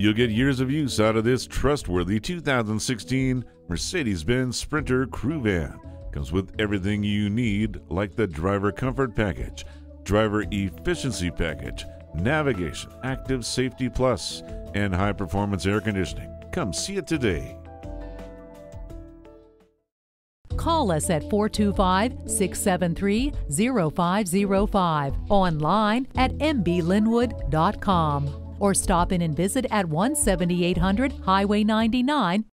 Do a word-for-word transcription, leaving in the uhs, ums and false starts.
You'll get years of use out of this trustworthy two thousand sixteen Mercedes-Benz Sprinter Crew Van. Comes with everything you need, like the Driver Comfort Package, Driver Efficiency Package, Navigation, Active Safety Plus, and High Performance Air Conditioning. Come see it today. Call us at four two five, six seven three, zero five zero five, online at m b lynnwood dot com, or stop in and visit at one seventy-eight hundred Highway ninety-nine,